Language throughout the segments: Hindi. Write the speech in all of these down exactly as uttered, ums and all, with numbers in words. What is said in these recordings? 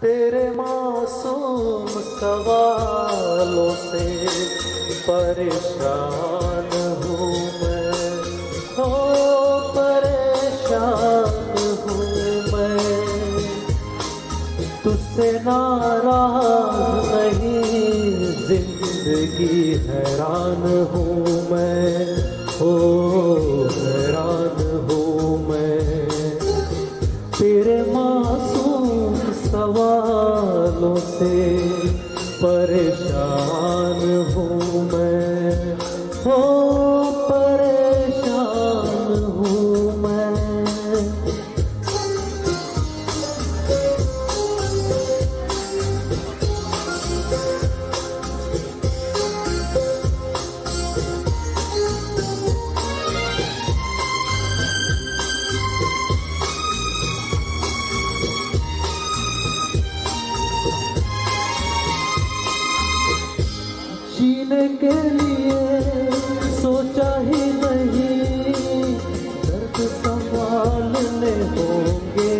तेरे मासूम सवालों से परेशान हूँ मैं, हो परेशान हूँ मैं। तुझसे नाराज नहीं, जिंदगी हैरान हूँ मैं, हो हैरान हूँ मैं। तेरे मासूम सवालों से परेशान हूँ मैं, हो परेशान हूँ मैं। जीने के लिए सोचा ही नहीं, दर्द संभालने होंगे।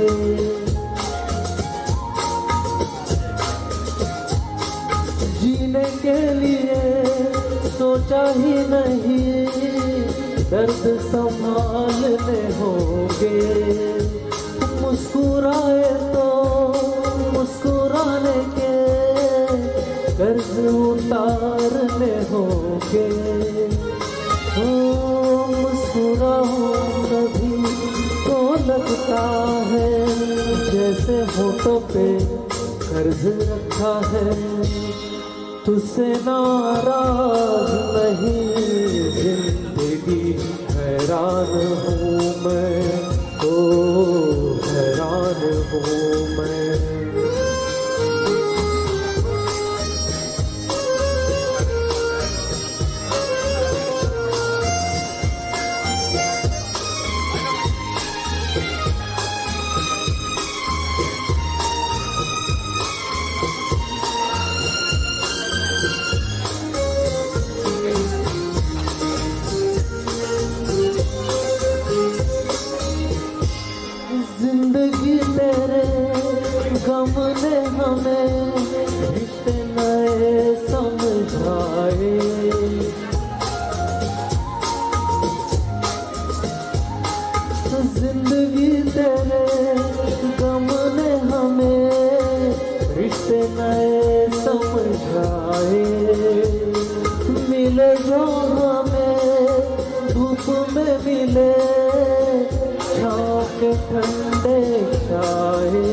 जीने के लिए सोचा ही नहीं, दर्द संभालने होंगे। मुस्कुराए तो मुस्कुराने के कर्ज उतारने होंगे। हो मुस्कुराऊं कभी तो लगता है जैसे होठों पे कर्ज रखा है। तुझसे नाराज नहीं, जिंदगी हैरान हूँ मैं, ओ हैरान हूँ मैं। जिंदगी तेरे गम ने हमें रिश्ते नए समझाए। जिंदगी तेरे गम ने हमें रिश्ते नए समझाए। मिले जो हमें धूप में मिले, छाँव के ठंडे छाए।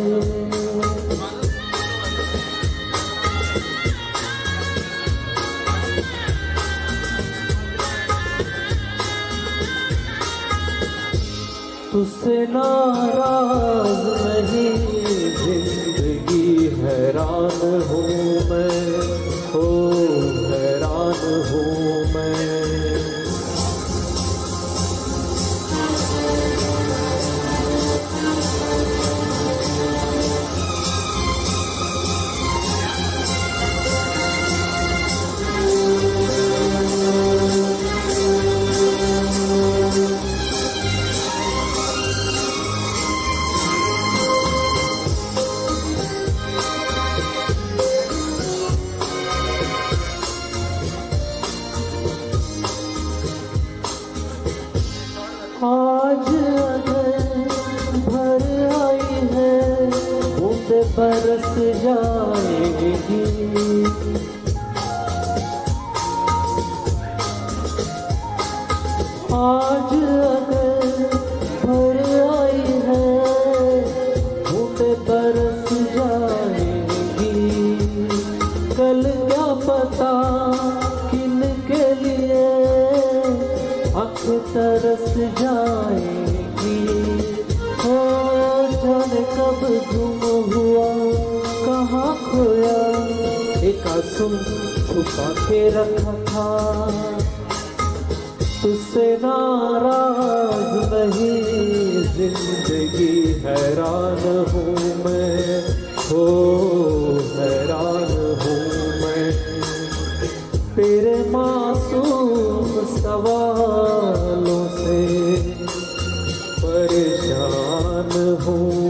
तुझसे नाराज नहीं, जिंदगी हैरान हूँ मैं, हो हैरान हूँ मैं। आज अगर भर आई है, बूंदे बरस जाएगी। आज अगर भर आई है, बूंदे बरस जाएगी। कल क्या पता किन के लिए आँख तरस जाएगी। हो जाने कब गुम हुआ, कहाँ खोया, एक आंसू छुपा के रखा था। तुझसे नाराज नहीं, जिंदगी हैरान हूँ मैं, हो हैरान हूँ मैं। तेरे मासूम सवालों से परेशान हूँ